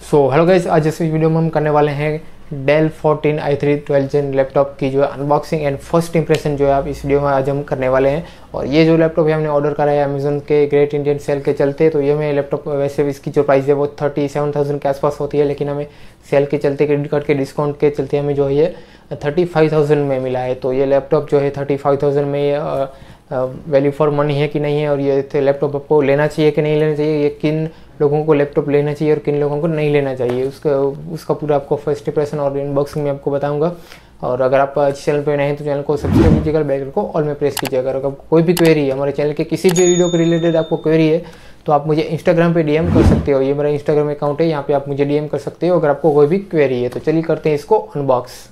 So hello guys, आज इस video में हम करने वाले हैं डेल 14i3 12th जेन लैपटॉप की जो है अनबॉक्सिंग एंड फर्स्ट इंप्रेशन जो है आप इस वीडियो में आज हम करने वाले हैं। और ये जो लैपटॉप है हमने ऑर्डर करा है अमेजोन के ग्रेट इंडियन सेल के चलते। तो ये मैं लैपटॉप वैसे इसकी जो प्राइस है वो 37,000 के आसपास होती है, लेकिन हमें सेल के चलते क्रेडिट कार्ड के डिस्काउंट के चलते हमें जो है ये 35,000 में मिला है। तो ये लैपटॉप जो है 35,000 में वैल्यू फॉर मनी है कि नहीं है, और ये लैपटॉप आपको लेना चाहिए कि नहीं लेना चाहिए, ये किन लोगों को लैपटॉप लेना चाहिए और किन लोगों को नहीं लेना चाहिए, उसका पूरा आपको फर्स्ट इंप्रेशन और अनबॉक्सिंग में आपको बताऊंगा। और अगर आप चैनल पर नए हैं तो चैनल को सब्सक्राइब कीजिएगा, बेल आइकन को ऑल में प्रेस कीजिएगा। अगर आपको कोई भी क्वेरी है हमारे चैनल के किसी भी वीडियो के रिलेटेड आपको क्वेरी है तो आप मुझे इंस्टाग्राम पे डीएम कर सकते हो। ये मेरा इंस्टाग्राम अकाउंट है, यहाँ पे आप मुझे डीएम कर सकते हो अगर आपको कोई भी क्वेरी है। तो चलिए करते हैं इसको अनबॉक्स।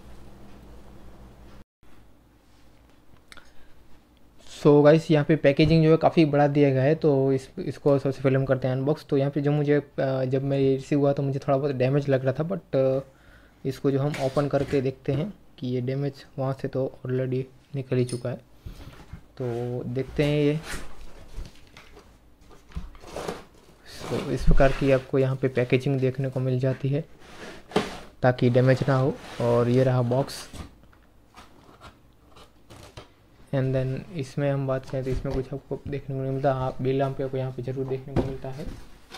सो गाइस, यहाँ पे पैकेजिंग जो है काफ़ी बड़ा दिया गया है, तो इसको सबसे पहले हम करते हैं अनबॉक्स। तो यहाँ पे जो मुझे जब मैं रिसीव हुआ तो मुझे थोड़ा बहुत डैमेज लग रहा था, बट इसको जो हम ओपन करके देखते हैं कि ये डैमेज वहाँ से तो ऑलरेडी निकल ही चुका है। तो देखते हैं ये। सो इस प्रकार की आपको यहाँ पे पैकेजिंग देखने को मिल जाती है ताकि डैमेज ना हो। और ये रहा बॉक्स। एंड देन इसमें हम बात करें तो इसमें कुछ आपको देखने को नहीं मिलता। हाँ, बिल आपको यहाँ पे ज़रूर देखने को मिलता है।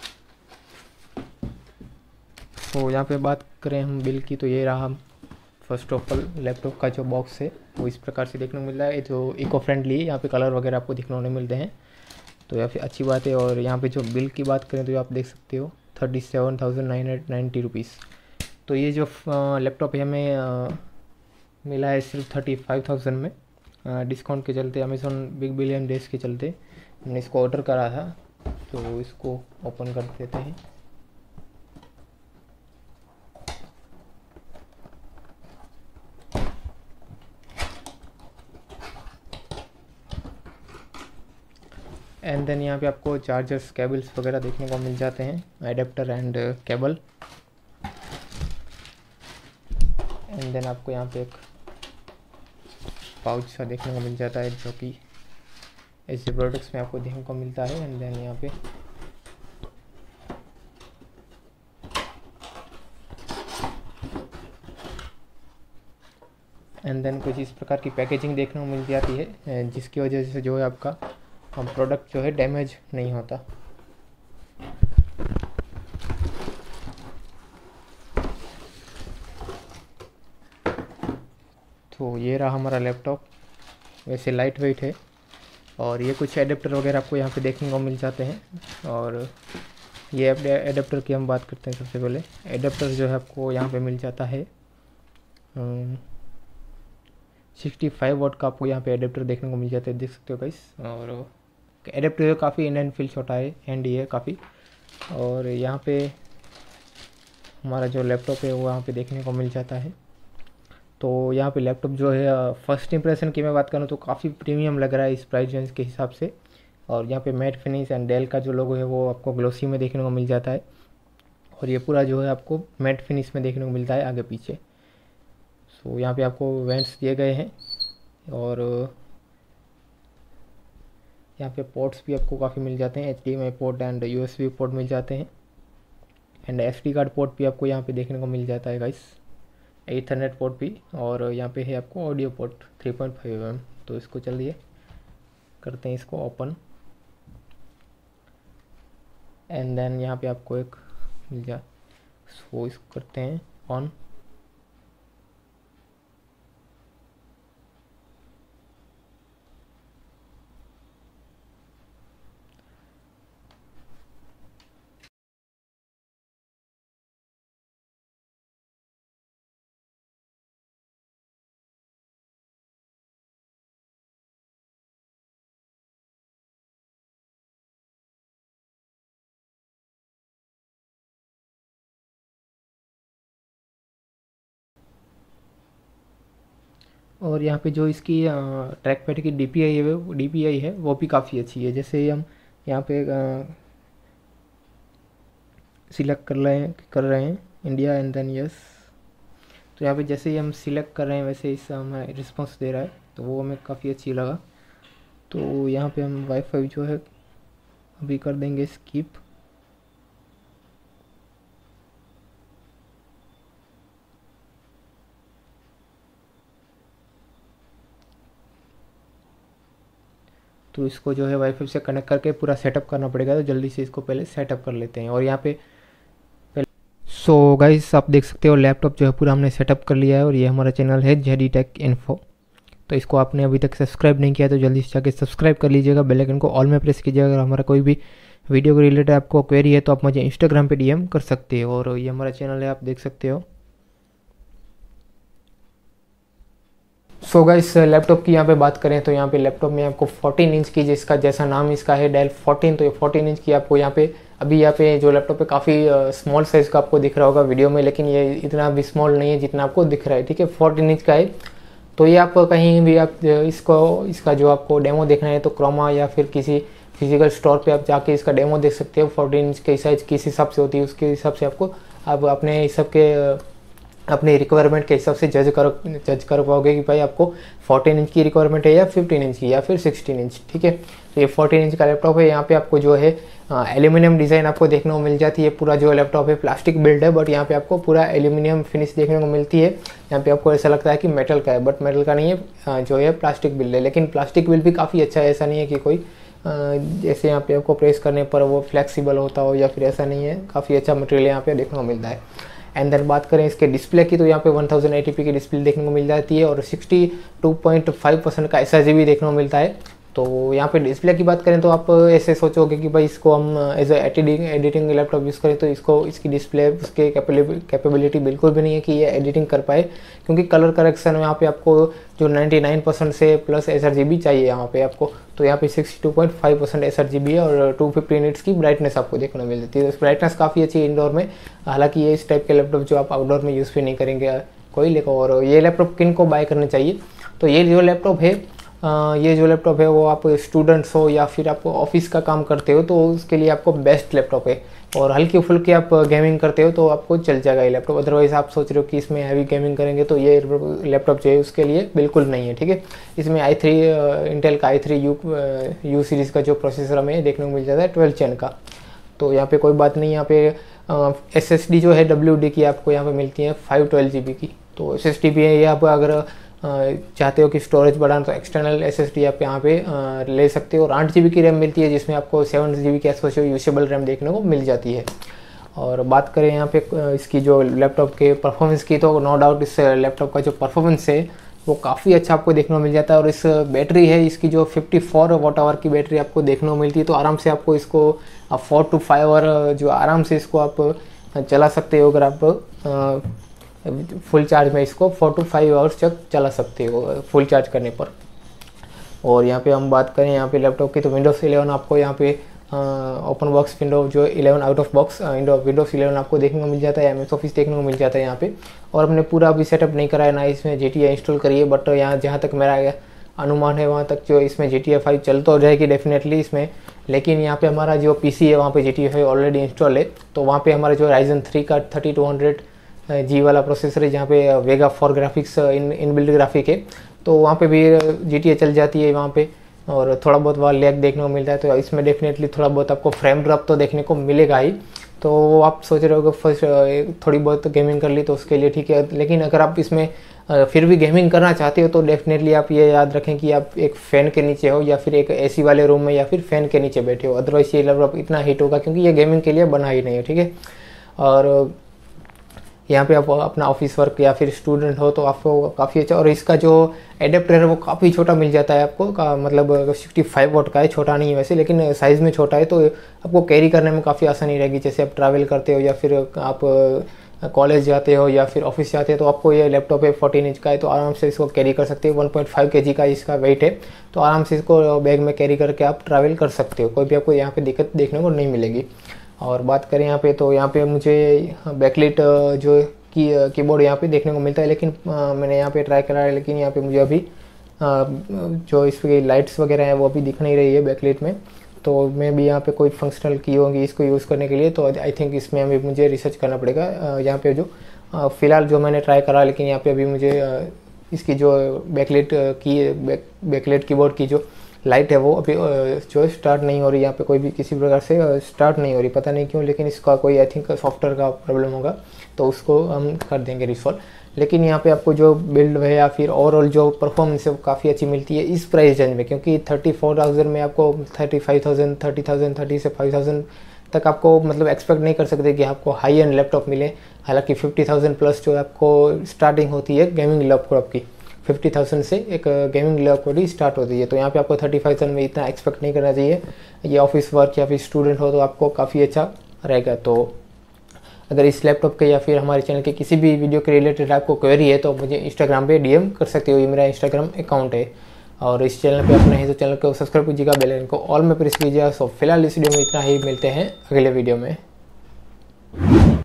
तो यहाँ पे बात करें हम बिल की, तो ये रहा फर्स्ट ऑफ ऑल लैपटॉप का जो बॉक्स है वो इस प्रकार से देखने को मिल रहा है। जो इको फ्रेंडली है, यहाँ पे कलर वगैरह आपको देखने को नहीं मिलते हैं, तो या फिर अच्छी बात है। और यहाँ पे जो बिल की बात करें तो आप देख सकते हो 37,990 रुपीज़। तो ये जो लैपटॉप है हमें मिला है सिर्फ 35,000 में। डिस्काउंट के चलते अमेज़ॉन बिग बिलियन डेज के चलते हमने इसको ऑर्डर करा था। तो इसको ओपन कर देते हैं। एंड देन यहाँ पे आपको चार्जर्स केबल्स वगैरह देखने को मिल जाते हैं, adapter and cable. And then आपको यहाँ पे एक पाउच सा देखने को मिल जाता है जो कि ऐसे प्रोडक्ट्स में आपको देखने को मिलता है। एंड देन यहाँ पे एंड देन कुछ इस प्रकार की पैकेजिंग देखने को मिल जाती है, जिसकी वजह से जो है आपका प्रोडक्ट जो है डैमेज नहीं होता। तो ये रहा हमारा लैपटॉप। वैसे लाइट वेट है, और ये कुछ एडेप्टर वगैरह आपको यहाँ पे देखने को मिल जाते हैं। और ये एडेप्टर की हम बात करते हैं। सबसे पहले एडेप्टर जो है आपको यहाँ पे मिल जाता है 65 वाट का, आपको यहाँ पे एडेप्टर देखने को मिल जाता है, देख सकते हो गाइस। और एडेप्टर काफ़ी इन एंड फील छोटा है, हैंडी है काफ़ी। और यहाँ पे हमारा जो लैपटॉप है वो यहाँ पे देखने को मिल जाता है। तो यहाँ पे लैपटॉप जो है फर्स्ट इंप्रेशन की मैं बात करूँ तो काफ़ी प्रीमियम लग रहा है इस प्राइस रेंज के हिसाब से। और यहाँ पे मैट फिनिश एंड डेल का जो लोगो है वो आपको ग्लोसी में देखने को मिल जाता है, और ये पूरा जो है आपको मैट फिनिश में देखने को मिलता है आगे पीछे। सो यहाँ पे आपको वेंट्स दिए गए हैं, और यहाँ पे पोर्ट्स भी आपको काफ़ी मिल जाते हैं, HDMI port and USB port मिल जाते हैं। एंड SD कार्ड पोर्ट भी आपको यहाँ पे देखने को मिल जाता है गाइस, Ethernet पोर्ट भी। और यहाँ पे है आपको ऑडियो पोर्ट 3.5 mm। तो इसको चलिए करते हैं इसको ओपन। एंड देन यहाँ पे आपको एक मिल जाए, सो इसको करते हैं ऑन। और यहाँ पे जो इसकी ट्रैक पैड की DPI है वो भी काफ़ी अच्छी है। जैसे हम यहाँ पे सिलेक्ट कर रहे हैं इंडिया एंड देन यस, तो यहाँ पे जैसे ही हम सिलेक्ट कर रहे हैं वैसे इस हमें रिस्पॉन्स दे रहा है, तो वो हमें काफ़ी अच्छी लगा। तो यहाँ पे हम वाईफाई जो है अभी कर देंगे स्किप। तो इसको जो है वाईफाई से कनेक्ट करके पूरा सेटअप करना पड़ेगा। तो जल्दी से इसको पहले सेटअप कर लेते हैं। और यहाँ पे सो गाइस आप देख सकते हो लैपटॉप जो है पूरा हमने सेटअप कर लिया है। और ये हमारा चैनल है जेडी टेक इन्फो। तो इसको आपने अभी तक सब्सक्राइब नहीं किया तो जल्दी से जाके सब्सक्राइब कर लीजिएगा, बेल आइकन को ऑल में प्रेस कीजिएगा। अगर हमारा कोई भी वीडियो के रिलेटेड आपको क्वेरी है तो आप मुझे इंस्टाग्राम पे डीएम कर सकते हो। और ये हमारा चैनल है, आप देख सकते हो। सो गाइस लैपटॉप की यहाँ पे बात करें तो यहाँ पे लैपटॉप में आपको 14 इंच की, जिसका जैसा नाम इसका है डेल 14, तो ये 14 इंच की आपको यहाँ पे अभी यहाँ पे जो लैपटॉप है काफ़ी स्मॉल साइज़ का आपको दिख रहा होगा वीडियो में, लेकिन ये इतना भी स्मॉल नहीं है जितना आपको दिख रहा है, ठीक है। 14 इंच का है। तो ये आप कहीं भी आप इसका जो आपको डेमो देखना है तो क्रोमा या फिर किसी फिजिकल स्टोर पे आप जाके इसका डेमो देख सकते हो। 14 इंच की साइज़ किस हिसाब से होती है उसके हिसाब से आपको आप अपने हिसाब के अपनी रिक्वायरमेंट के हिसाब से जज कर पाओगे कि भाई आपको 14 इंच की रिक्वायरमेंट है या 15 इंच की या फिर 16 इंच, ठीक है। तो ये 14 इंच का लैपटॉप है। यहाँ पे आपको जो है एल्यूमिनियम डिज़ाइन आपको देखने को मिल जाती है। पूरा जो लैपटॉप है प्लास्टिक बिल्ड है, बट यहाँ पे आपको पूरा एल्यूमिनियम फिनिश देखने को मिलती है। यहाँ पे आपको ऐसा लगता है कि मेटल का है, बट मेटल का नहीं है, जो है प्लास्टिक बिल्ड है। लेकिन प्लास्टिक बिल्ड भी काफ़ी अच्छा है, ऐसा नहीं है कि कोई जैसे यहाँ पे आपको प्रेस करने पर वो फ्लेक्सिबल होता हो या फिर ऐसा नहीं है। काफ़ी अच्छा मटेरियल यहाँ पे देखने को मिलता है। एंड देन बात करें इसके डिस्प्ले की तो यहाँ पे 1080p की डिस्प्ले देखने को मिल जाती है और 62.5% का SRGB देखने को मिलता है। तो यहाँ पे डिस्प्ले की बात करें तो आप ऐसे सोचोगे कि भाई इसको हम as a editing laptop use करें तो इसकी डिस्प्ले उसके कैपेबिलिटी बिल्कुल भी नहीं है कि ये एडिटिंग कर पाए, क्योंकि कलर करेक्शन यहाँ पे आपको जो 99% से प्लस SRGB चाहिए यहाँ पे आपको। तो यहाँ पे 62.5% SRGB है और 250 निट्स की ब्राइटनेस आपको देखने को मिल जाती है। तो ब्राइटनेस काफ़ी अच्छी है इंडोर में। हालांकि ये इस टाइप के लैपटॉप जो आप आउटडोर में यूज़ भी नहीं करेंगे कोई लेकर। और ये लैपटॉप किन को बाय करना चाहिए, तो ये जो लैपटॉप है वो आप स्टूडेंट्स हो या फिर आप ऑफिस का काम करते हो तो उसके लिए आपको बेस्ट लैपटॉप है। और हल्की फुल्की आप गेमिंग करते हो तो आपको चल जाएगा ये लैपटॉप। अदरवाइज़ आप सोच रहे हो कि इसमें हैवी गेमिंग करेंगे तो ये लैपटॉप जो है उसके लिए बिल्कुल नहीं है, ठीक है। इसमें इंटेल का i3 U सीरीज़ का जो प्रोसेसर हमें देखने को मिल जाता है 12 चैन का। तो यहाँ पे कोई बात नहीं। यहाँ पे SSD जो है WD की आपको यहाँ पे मिलती है 512 GB की। तो SSD भी है, ये आप अगर चाहते हो कि स्टोरेज बढ़ाना तो एक्सटर्नल SSD आप यहाँ पे ले सकते हो। और 8 GB की रैम मिलती है जिसमें आपको 7 GB की आसपास यूसेबल रैम देखने को मिल जाती है। और बात करें यहाँ पे इसकी जो लैपटॉप के परफॉर्मेंस की तो नो डाउट इस लैपटॉप का जो परफॉर्मेंस है वो काफ़ी अच्छा आपको देखने को मिल जाता है। और इस बैटरी है इसकी जो 54 वाट आवर की बैटरी आपको देखने को मिलती है। तो आराम से आपको इसको 4 to 5 आवर जो आराम से इसको आप चला सकते हो। अगर आप फुल चार्ज में इसको 4 to 5 आवर्स तक चला सकते हो फुल चार्ज करने पर। और यहाँ पे हम बात करें यहाँ पे लैपटॉप की तो विंडोज़ 11 आपको यहाँ पे ओपन बॉक्स विंडो जो 11 आउट ऑफ बॉक्स विंडोज़ 11 आपको देखने को मिल जाता है। MS ऑफिस देखने को मिल जाता है यहाँ पे। और हमने पूरा अभी सेटअप नहीं करा है, ना इसमें GTA इंस्टॉल करी है, बट यहाँ जहाँ तक मेरा अनुमान है वहाँ तक जो इसमें GTA 5 चल तो जाएगी डेफिनेटली इसमें। लेकिन यहाँ पे हमारा जो PC है वहाँ पे GTA 5 ऑलरेडी इंस्टॉल है। तो वहाँ पे हमारा जो Ryzen 3 का 3200G वाला प्रोसेसर है जहाँ पे वेगा 4 ग्राफिक्स इनबिल्ट ग्राफिक है, तो वहाँ पे भी GTA चल जाती है वहाँ पे। और थोड़ा बहुत वहाँ लैग देखने को मिलता है। तो इसमें डेफिनेटली थोड़ा बहुत आपको फ्रेम ड्रॉप तो देखने को मिलेगा ही। तो आप सोच रहे हो कि फर्स्ट थोड़ी बहुत गेमिंग कर ली तो उसके लिए ठीक है। लेकिन अगर आप इसमें फिर भी गेमिंग करना चाहते हो तो डेफिनेटली आप ये याद रखें कि आप एक फ़ैन के नीचे हो या फिर एक AC वाले रूम में या फिर फ़ैन के नीचे बैठे हो। अदरवाइज़ ये लैपटॉप इतना हीट होगा क्योंकि ये गेमिंग के लिए बना ही नहीं है, ठीक है। और यहाँ पे आप अपना ऑफिस वर्क या फिर स्टूडेंट हो तो आपको काफ़ी अच्छा। और इसका जो एडेप्टर है वो काफ़ी छोटा मिल जाता है आपको मतलब 65 वाट का है, छोटा नहीं है वैसे लेकिन साइज़ में छोटा है। तो आपको कैरी करने में काफ़ी आसानी रहेगी। जैसे आप ट्रैवल करते हो या फिर आप कॉलेज जाते हो या फिर ऑफिस जाते हो तो आपको ये लैपटॉप है 14 इंच का है तो आराम से इसको कैरी कर सकते हो। 1.5 kg का इसका वेट है तो आराम से इसको बैग में कैरी करके आप ट्रैवल कर सकते हो। कोई भी आपको यहाँ पे दिक्कत देखने को नहीं मिलेगी। और बात करें यहाँ पे तो यहाँ पे मुझे बैकलाइट जो कीबोर्ड यहाँ पे देखने को मिलता है, लेकिन मैंने यहाँ पे ट्राई करा है लेकिन यहाँ पे मुझे अभी जो इसकी लाइट्स वगैरह हैं वो अभी दिख नहीं रही है बैकलाइट में। तो मैं भी यहाँ पे कोई फंक्शनल की होंगी इसको यूज़ करने के लिए, तो आई थिंक इसमें अभी मुझे रिसर्च करना पड़ेगा। यहाँ पे जो फ़िलहाल जो मैंने ट्राई करा लेकिन यहाँ पे अभी मुझे इसकी जो बैकलाइट कीबोर्ड की जो लाइट है वो अभी जो स्टार्ट नहीं हो रही, यहाँ पे कोई भी किसी प्रकार से स्टार्ट नहीं हो रही, पता नहीं क्यों, लेकिन इसका कोई आई थिंक सॉफ्टवेयर का प्रॉब्लम होगा, तो उसको हम कर देंगे रिसॉल्व। लेकिन यहाँ पे आपको जो बिल्ड है या फिर ओवरऑल जो परफॉर्मेंस है वो काफ़ी अच्छी मिलती है इस प्राइस रेंज में, क्योंकि 34,000 में आपको 35,000, 30,000, 30 से 5,000 तक आपको मतलब एक्सपेक्ट नहीं कर सकते कि आपको हाई एंड लैपटॉप मिले। हालांकि 50,000 प्लस जो आपको स्टार्टिंग होती है गेमिंग लैपटॉप की, 50,000 से एक गेमिंग लैपटॉप ही स्टार्ट होती है, तो यहाँ पे आपको 35,000 में इतना एक्सपेक्ट नहीं करना चाहिए। ये ऑफिस वर्क या फिर स्टूडेंट हो तो आपको काफ़ी अच्छा रहेगा। तो अगर इस लैपटॉप के या फिर हमारे चैनल के किसी भी वीडियो के रिलेटेड आपको क्वेरी है तो मुझे इंस्टाग्राम पे डीएम कर सकते हो, ये मेरा इंस्टाग्राम अकाउंट है। और इस चैनल पे अपने है तो चैनल को सब्सक्राइब कीजिएगा, बेल आइकन को ऑल में प्रेस कीजिएगा। सो फिलहाल इस वीडियो में इतना ही, मिलते हैं अगले वीडियो में।